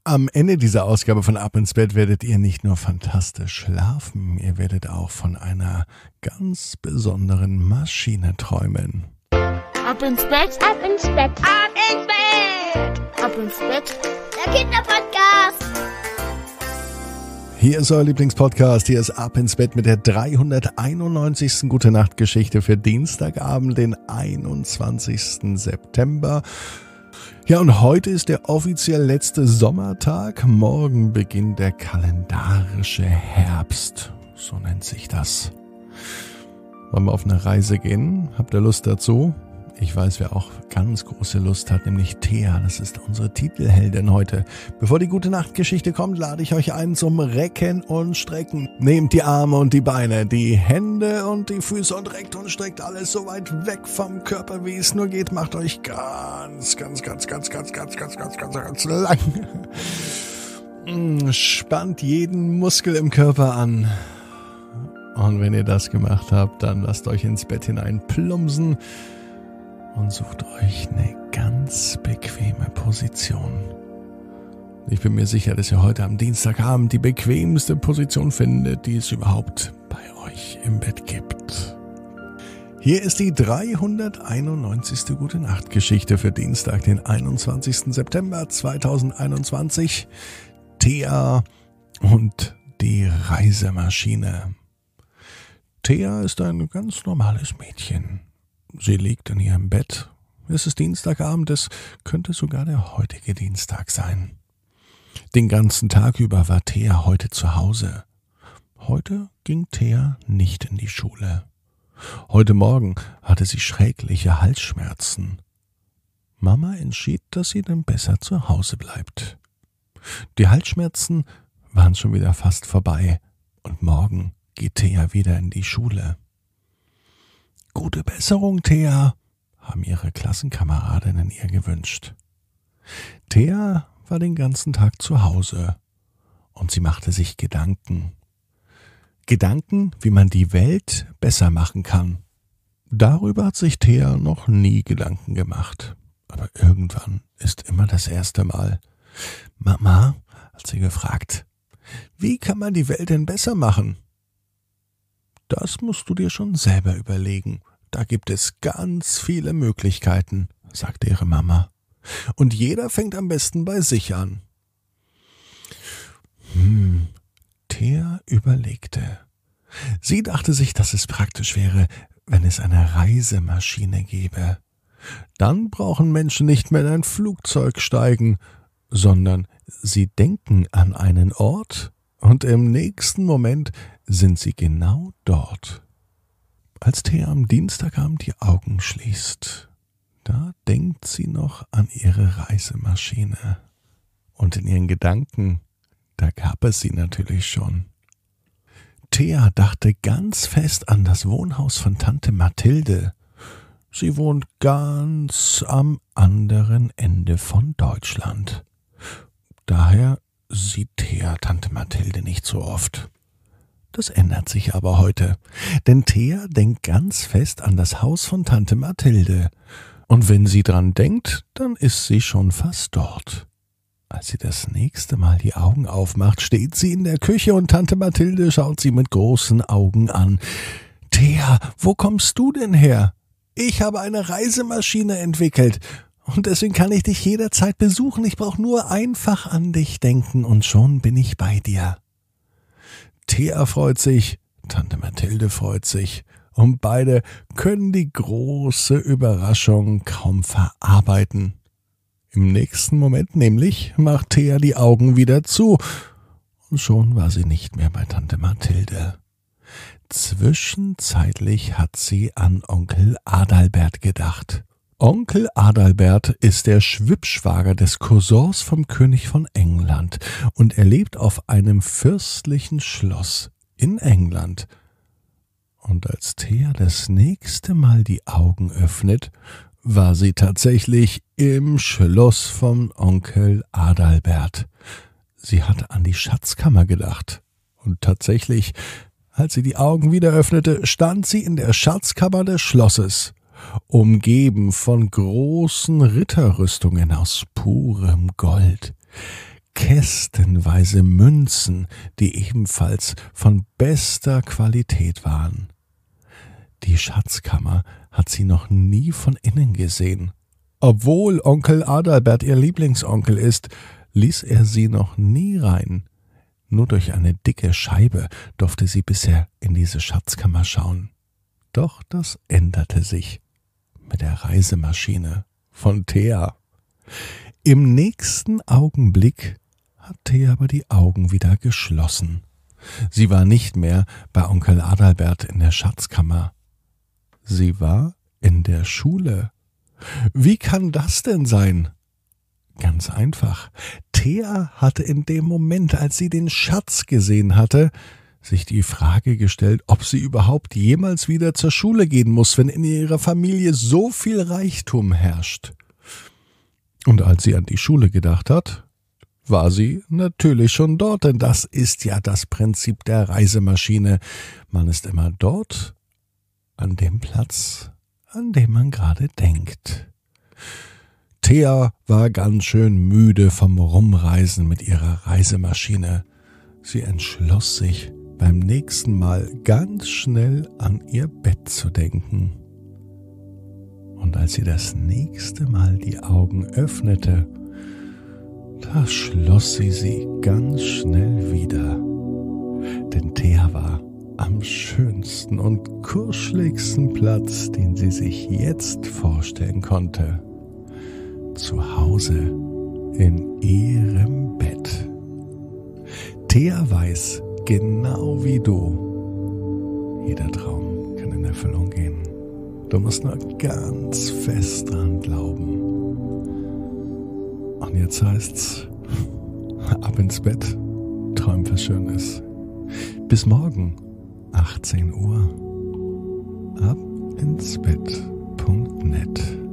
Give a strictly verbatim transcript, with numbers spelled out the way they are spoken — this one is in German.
Am Ende dieser Ausgabe von Ab ins Bett werdet ihr nicht nur fantastisch schlafen, ihr werdet auch von einer ganz besonderen Maschine träumen. Ab ins Bett, ab ins Bett, ab ins Bett, ab ins Bett, der Kinderpodcast. Hier ist euer Lieblingspodcast, hier ist Ab ins Bett mit der dreihunderteinundneunzigsten Gute-Nacht-Geschichte für Dienstagabend, den einundzwanzigsten September. Ja, und heute ist der offiziell letzte Sommertag. Morgen beginnt der kalendarische Herbst. So nennt sich das. Wollen wir auf eine Reise gehen? Habt ihr Lust dazu? Ich weiß, wer auch ganz große Lust hat, nämlich Thea. Das ist unsere Titelheldin heute. Bevor die Gute-Nacht-Geschichte kommt, lade ich euch ein zum Recken und Strecken. Nehmt die Arme und die Beine, die Hände und die Füße und reckt und streckt alles so weit weg vom Körper, wie es nur geht. Macht euch ganz, ganz, ganz, ganz, ganz, ganz, ganz, ganz, ganz, ganz lang. Spannt jeden Muskel im Körper an. Und wenn ihr das gemacht habt, dann lasst euch ins Bett hinein plumpsen. Und sucht euch eine ganz bequeme Position. Ich bin mir sicher, dass ihr heute am Dienstagabend die bequemste Position findet, die es überhaupt bei euch im Bett gibt. Hier ist die dreihunderteinundneunzigste Gute-Nacht-Geschichte für Dienstag, den einundzwanzigsten September zweitausendeinundzwanzig. Thea und die Reisemaschine. Thea ist ein ganz normales Mädchen. Sie liegt in ihrem Bett. Es ist Dienstagabend, es könnte sogar der heutige Dienstag sein. Den ganzen Tag über war Thea heute zu Hause. Heute ging Thea nicht in die Schule. Heute Morgen hatte sie schreckliche Halsschmerzen. Mama entschied, dass sie dann besser zu Hause bleibt. Die Halsschmerzen waren schon wieder fast vorbei und morgen geht Thea wieder in die Schule. Gute Besserung, Thea, haben ihre Klassenkameradinnen ihr gewünscht. Thea war den ganzen Tag zu Hause und sie machte sich Gedanken. Gedanken, wie man die Welt besser machen kann. Darüber hat sich Thea noch nie Gedanken gemacht. Aber irgendwann ist immer das erste Mal. Mama, hat sie gefragt, wie kann man die Welt denn besser machen? Das musst du dir schon selber überlegen. Da gibt es ganz viele Möglichkeiten, sagte ihre Mama. Und jeder fängt am besten bei sich an. Hm, Thea überlegte. Sie dachte sich, dass es praktisch wäre, wenn es eine Reisemaschine gäbe. Dann brauchen Menschen nicht mehr in ein Flugzeug steigen, sondern sie denken an einen Ort und im nächsten Moment sind sie genau dort. Als Thea am Dienstagabend die Augen schließt, da denkt sie noch an ihre Reisemaschine. Und in ihren Gedanken, da gab es sie natürlich schon. Thea dachte ganz fest an das Wohnhaus von Tante Mathilde. Sie wohnt ganz am anderen Ende von Deutschland. Daher sieht Thea Tante Mathilde nicht so oft. Das ändert sich aber heute, denn Thea denkt ganz fest an das Haus von Tante Mathilde. Und wenn sie dran denkt, dann ist sie schon fast dort. Als sie das nächste Mal die Augen aufmacht, steht sie in der Küche und Tante Mathilde schaut sie mit großen Augen an. Thea, wo kommst du denn her? Ich habe eine Reisemaschine entwickelt und deswegen kann ich dich jederzeit besuchen. Ich brauche nur einfach an dich denken und schon bin ich bei dir. Thea freut sich, Tante Mathilde freut sich und beide können die große Überraschung kaum verarbeiten. Im nächsten Moment nämlich macht Thea die Augen wieder zu und schon war sie nicht mehr bei Tante Mathilde. Zwischenzeitlich hat sie an Onkel Adalbert gedacht. Onkel Adalbert ist der Schwippschwager des Cousins vom König von England und er lebt auf einem fürstlichen Schloss in England. Und als Thea das nächste Mal die Augen öffnet, war sie tatsächlich im Schloss von Onkel Adalbert. Sie hatte an die Schatzkammer gedacht und tatsächlich, als sie die Augen wieder öffnete, stand sie in der Schatzkammer des Schlosses. Umgeben von großen Ritterrüstungen aus purem Gold, kästenweise Münzen, die ebenfalls von bester Qualität waren. Die Schatzkammer hat sie noch nie von innen gesehen. Obwohl Onkel Adalbert ihr Lieblingsonkel ist, ließ er sie noch nie rein. Nur durch eine dicke Scheibe durfte sie bisher in diese Schatzkammer schauen. Doch das änderte sich mit der Reisemaschine von Thea. Im nächsten Augenblick hat Thea aber die Augen wieder geschlossen. Sie war nicht mehr bei Onkel Adalbert in der Schatzkammer. Sie war in der Schule. Wie kann das denn sein? Ganz einfach. Thea hatte in dem Moment, als sie den Schatz gesehen hatte, sich die Frage gestellt, ob sie überhaupt jemals wieder zur Schule gehen muss, wenn in ihrer Familie so viel Reichtum herrscht. Und als sie an die Schule gedacht hat, war sie natürlich schon dort, denn das ist ja das Prinzip der Reisemaschine. Man ist immer dort, an dem Platz, an dem man gerade denkt. Thea war ganz schön müde vom Rumreisen mit ihrer Reisemaschine. Sie entschloss sich, beim nächsten Mal ganz schnell an ihr Bett zu denken. Und als sie das nächste Mal die Augen öffnete, da schloss sie sie ganz schnell wieder. Denn Thea war am schönsten und kuscheligsten Platz, den sie sich jetzt vorstellen konnte. Zu Hause in ihrem Bett. Thea weiß, genau wie du, jeder Traum kann in Erfüllung gehen. Du musst nur ganz fest dran glauben. Und jetzt heißt's, ab ins Bett, träum was Schönes. Bis morgen, achtzehn Uhr, ab ins Bett punkt net.